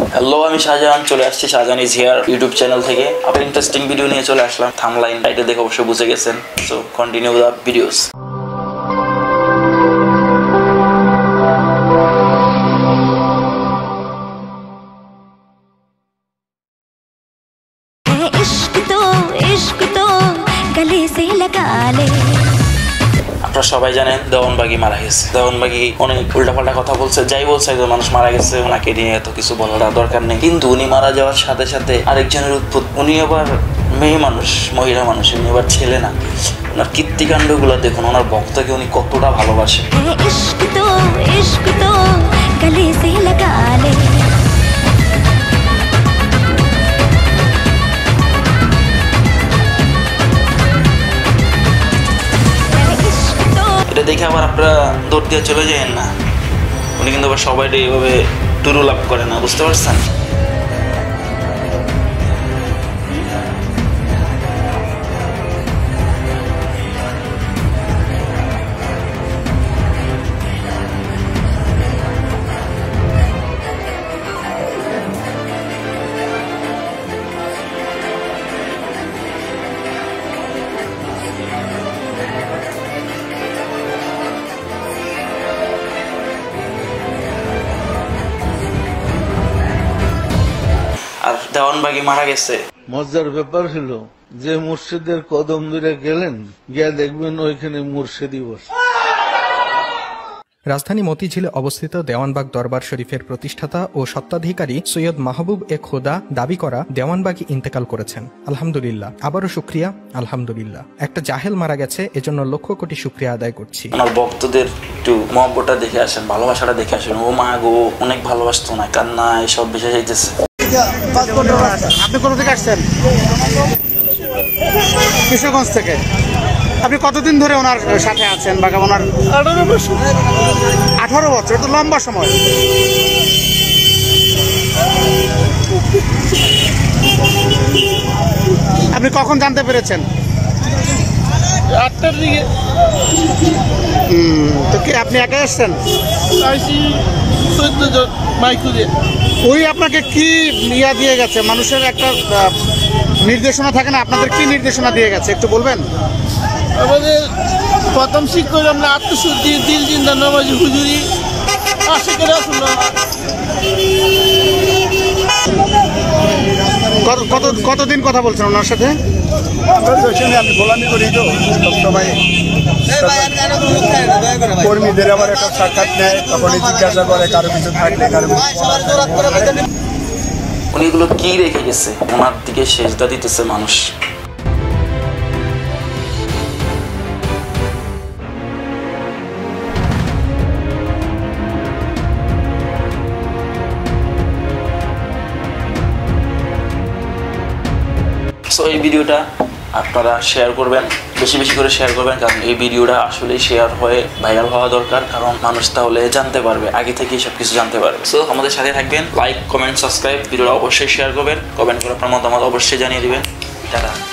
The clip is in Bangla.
হ্যালো, আমি শাহজাহান চলে আসছি Shahjahan is here YouTube channel থেকে। আবার ইন্টারেস্টিং ভিডিও নিয়ে চলে আসলাম। থাম্বনেল টাইটেল দেখে অবশ্যই বুঝে গেছেন। So continue the videos. আপনারা সবাই জানেন দেওয়ানবাগি মারা গেছে। দেওয়ানবাগি অনেক উল্টাপাল্টা কথা বলছে, যাই বলছে একজন মানুষ মারা গেছে, ওনাকে নিয়ে এত কিছু বলার দরকার নেই। কিন্তু উনি মারা যাওয়ার সাথে সাথে আরেকজনের উৎপত্তি। উনি আবার মেয়ে মানুষ, মহিলা মানুষ, উনি আবার ছেলে না। ওনার কীর্তিকাণ্ডগুলো দেখুন, ওনার ভক্তকে উনি কতটা ভালোবাসে। এটা দেখে আবার আপনারা দৌড় দিয়ে চলে যাবেন না। উনি কিন্তু আবার সবাই এইভাবে টুরু লাভ করে না, বুঝতে পারছেন? আর দেওয়ানবাগি মারা গেছে। মজার ব্যাপার হলো যে মুর্শিদের কদম ধরে গেলেন, গিয়া দেখবেন ওইখানে মুর্শিদি বসে। রাজধানী মতিঝিলে অবস্থিত দেওয়ানবাগ দরবার শরীফের প্রতিষ্ঠাতা ও স্বত্বাধিকারী সৈয়দ মাহবুব এ খোদা দাবি করা দেওয়ানবাগি ইন্তেকাল করেছেন। আলহামদুলিল্লাহ, আবারও শুক্রিয়া, আলহামদুলিল্লাহ। একটা জাহেল মারা গেছে, এজন্য লক্ষ কোটি শুক্রিয়া আদায় করছি। আমার ভক্তদের একটু মহব্বতটা দেখে আসেন, ভালোবাসাটা দেখে আসেন। ও মা গো, অনেক ভালোবাসতো না, কান্না এসব ভেসে যাইতেছে। আপনি কোথা থেকে আসছেন? কিশোরগঞ্জ থেকে। আপনি কতদিন ধরে ওনার সাথে আছেন? বা ওনার 18 বছর। 18 বছর তো লম্বা সময়। আপনি কখন জানতে পেরেছেন? 8টার দিকে। তো কি আপনি একাই আসছেন? 14 জন মাইকু দিয়ে। ওই আপনাকে কি নিয়ে দিয়ে গেছে? মানুষের একটা নির্দেশনা থাকে না, আপনাদের কি নির্দেশনা দিয়ে গেছে একটু বলবেন? আমাদের প্রথম শিক্ষক আমরা আত্মশুদ্ধি, দিল জিন্দা, নামাজি, হুজুরি, আশিকের রাসূলুল্লাহ। কতদিন কথা বলছেন ওনার সাথে? আমি গোলামি করি তো সবাই কর্মীদের আবার একটা সাক্ষাৎ নেয়, তখন জিজ্ঞাসা করে কারো কিছু থাকলে কারো উনি এগুলো কি রেখে গেছে, ওনার দিকে সেজদা দিতেছে মানুষ। সো এই ভিডিওটা আপনারা শেয়ার করবেন, বেশি বেশি করে শেয়ার করবেন, কারণ এই ভিডিওটা আসলেই শেয়ার হয়ে ভাইরাল হওয়া দরকার। কারণ মানুষ তাহলে জানতে পারবে, আগে থেকেই সব কিছু জানতে পারবে। সো আমাদের সাথে থাকবেন, লাইক, কমেন্ট, সাবস্ক্রাইব, ভিডিওটা অবশ্যই শেয়ার করবেন, কমেন্ট করে আপনার মতামত অবশ্যই জানিয়ে দিবেন। টাটা।